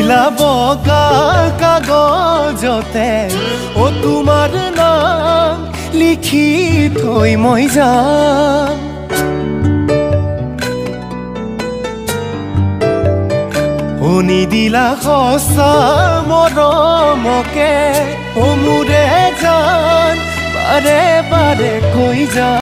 দিলা বগা কাগজতে ও তোমাৰ নাম লিখি থৈ মই যাম শুনি দিলা সঁচা মৰমকে ও মোৰে জান বাৰে বাৰে কৈ যা